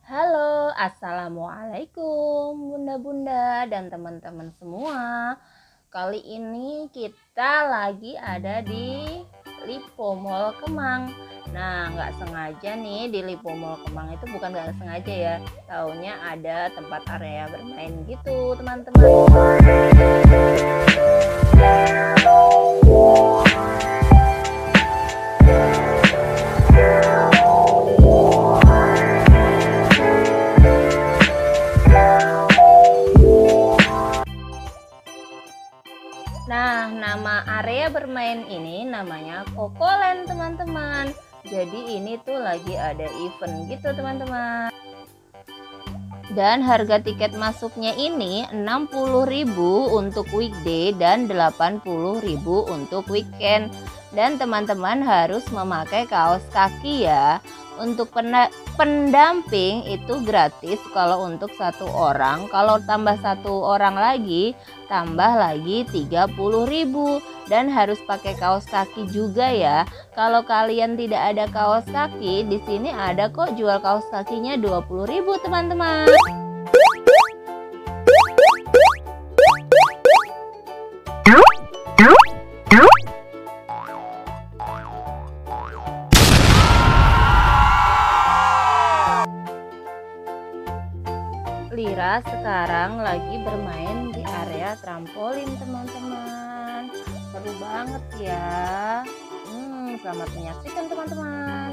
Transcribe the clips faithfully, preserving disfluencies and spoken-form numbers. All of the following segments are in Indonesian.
Halo, assalamualaikum bunda-bunda dan teman-teman semua. Kali ini kita lagi ada di Lipo Mall Kemang. Nah, nggak sengaja nih di Lipo Mall Kemang itu bukan nggak sengaja ya. Taunya ada tempat area bermain gitu, teman-teman. Nah, nama area bermain ini namanya Cocoland, teman-teman. Jadi ini tuh lagi ada event gitu, teman-teman. Dan harga tiket masuknya ini enam puluh ribu untuk weekday dan delapan puluh ribu untuk weekend. Dan teman-teman harus memakai kaos kaki ya. Untuk pendamping itu gratis kalau untuk satu orang. Kalau tambah satu orang lagi tambah lagi tiga puluh ribu. Dan harus pakai kaos kaki juga ya. Kalau kalian tidak ada kaos kaki, di sini ada kok jual kaos kakinya dua puluh ribu, teman-teman. Lira sekarang lagi bermain di area trampolin, teman-teman. Seru banget ya. Hmm, selamat menyaksikan, teman-teman.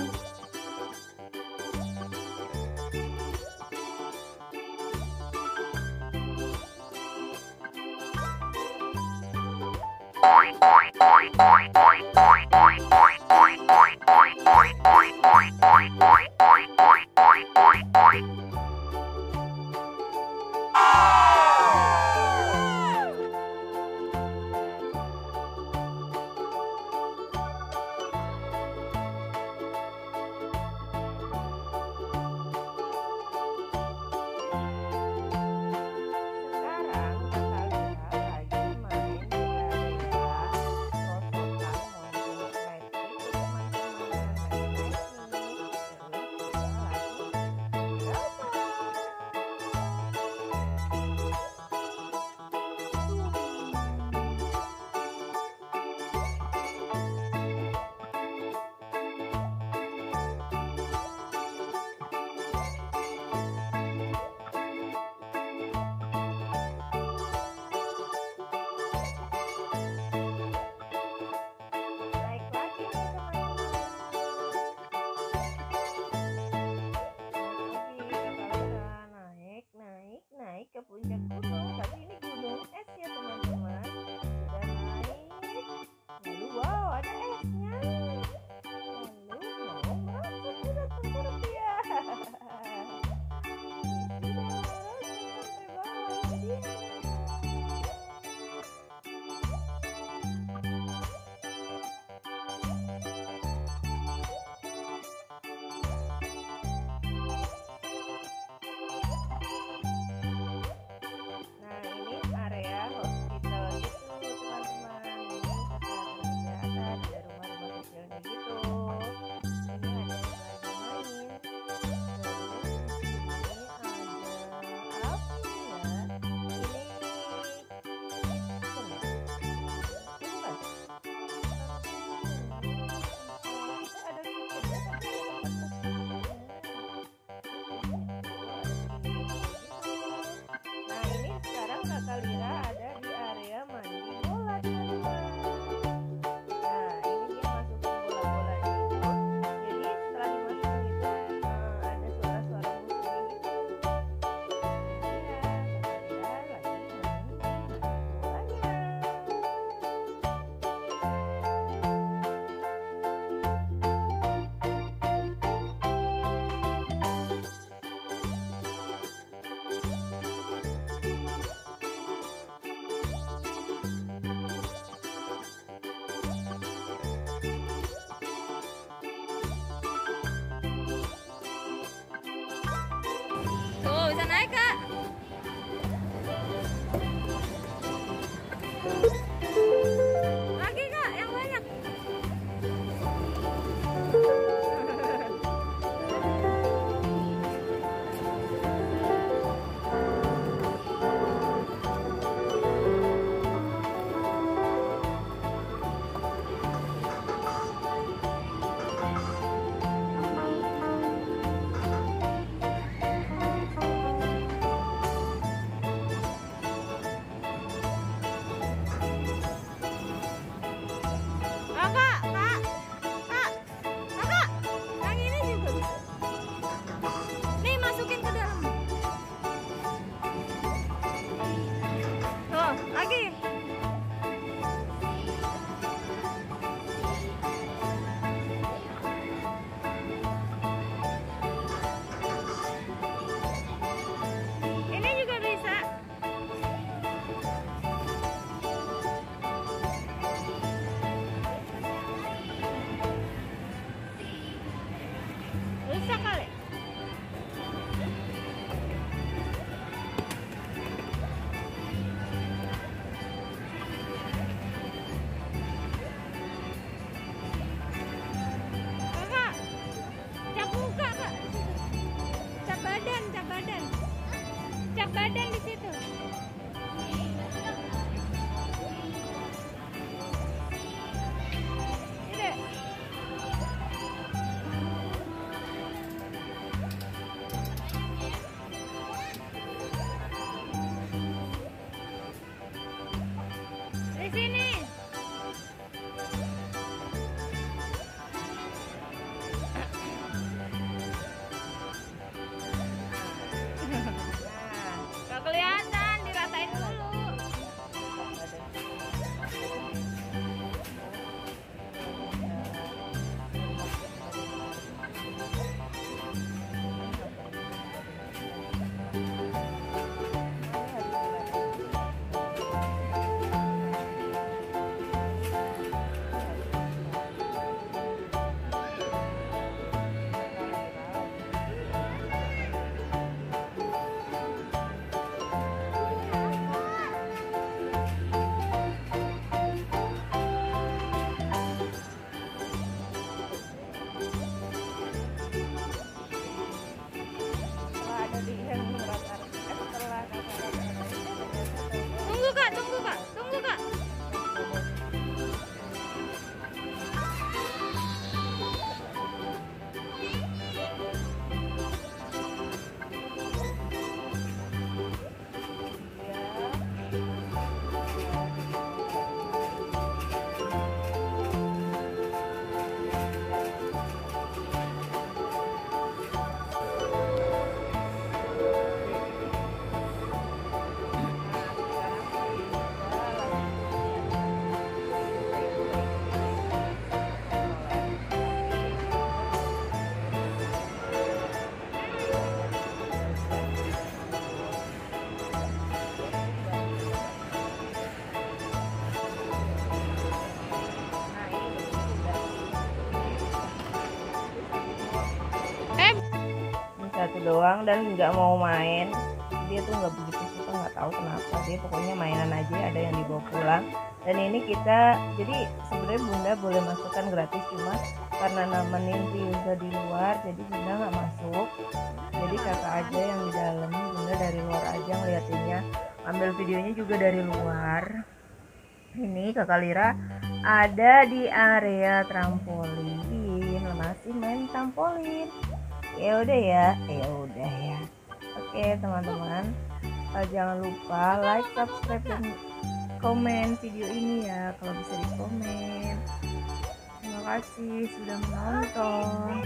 doang dan nggak mau main. Dia tuh nggak begitu suka, nggak tahu kenapa, dia pokoknya mainan aja ada yang dibawa pulang. Dan ini kita, jadi sebenarnya bunda boleh masukkan gratis, cuma karena nama Ninti udah di luar jadi bunda nggak masuk, jadi kakak aja yang di dalam, bunda dari luar aja ngeliatinnya, ambil videonya juga dari luar. Ini kakak Lira ada di area trampolin, masih main trampolin. Ya udah ya, ya udah ya. Oke teman-teman, uh, jangan lupa like, subscribe, dan komen video ini ya, kalau bisa di komen. Terima kasih sudah menonton.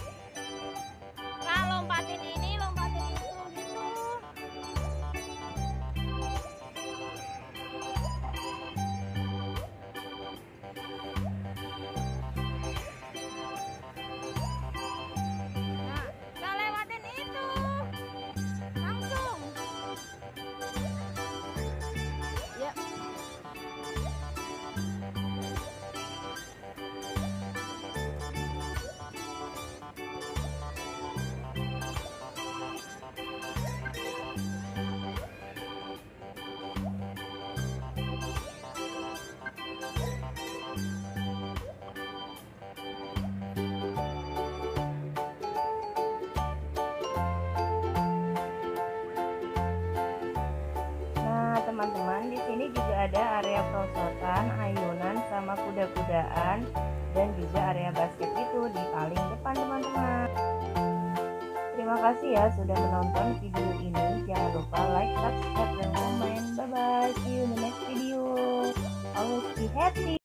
Nah, lompatin ini, lompatin itu gitu. Nah, gak lewatin itu. Langsung. Ya. Teman-teman, di sini juga ada area perosotan, ayunan, sama kuda-kudaan, dan juga area basket itu di paling depan teman-teman. Terima kasih ya sudah menonton video ini. Jangan lupa like, subscribe, dan komen. Bye bye, see you in the next video. Always be happy.